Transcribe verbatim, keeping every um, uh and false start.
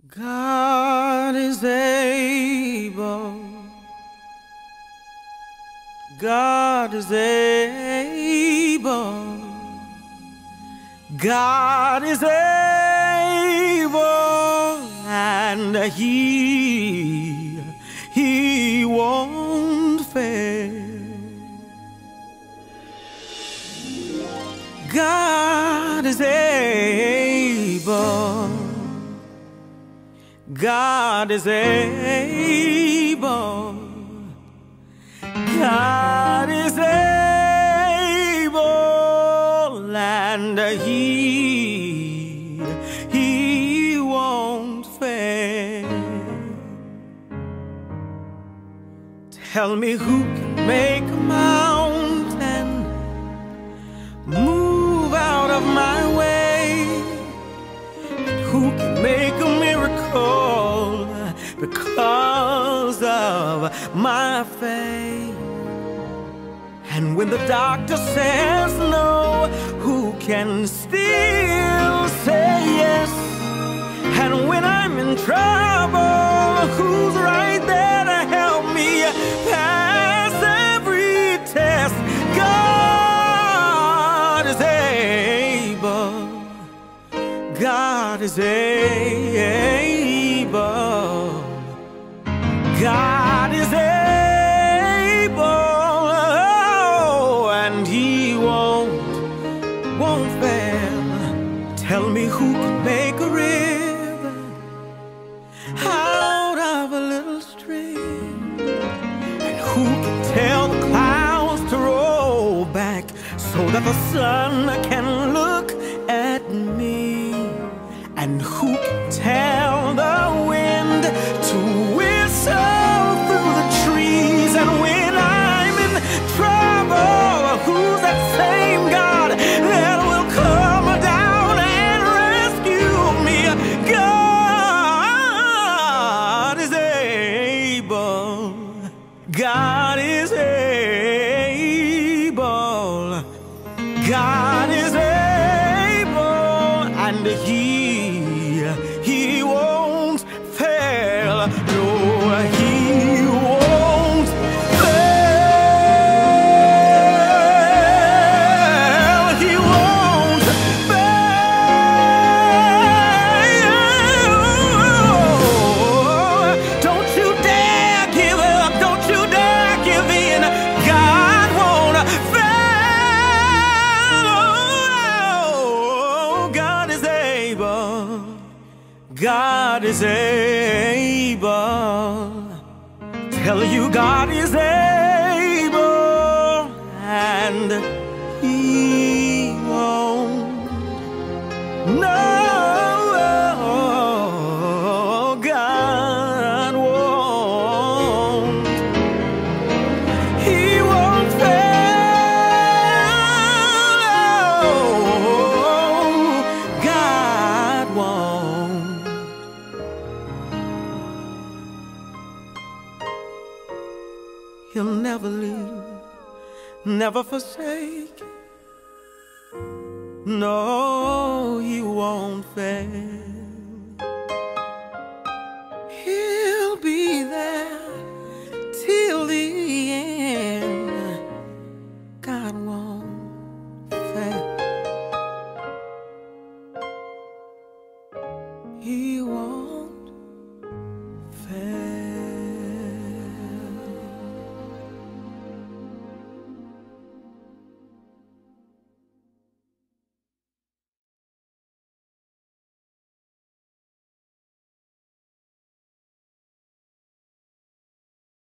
God is able. God is able. God is able, and He, He won't fail. God is able. God is able. God is able, and He, He won't fail. Tell me who can make a mountain move out of my way, and who can make a miracle because of my faith. And when the doctor says no, who can still say yes? And when I'm in trouble, who's right there to help me pass every test? God is able. God is able. God is able, oh, and He won't, won't fail. Tell me who can make a river out of a little stream, and who can tell the clouds to roll back so that the sun can look at me, and who can tell the wind to whistle through the trees. And when I'm in trouble, who's that same God that will come down and rescue me? God is able. God is able. God is able, and He, He won't fail. No, He won't fail. He won't fail. Don't you dare give up. Don't you dare give in. God won't fail. God is able. God is able. Tell you God is able, and He won't. No, God won't. He won't fail. God won't. He'll never leave, never forsake. No, He won't fail. He'll be there till the end. God won't fail. He won't.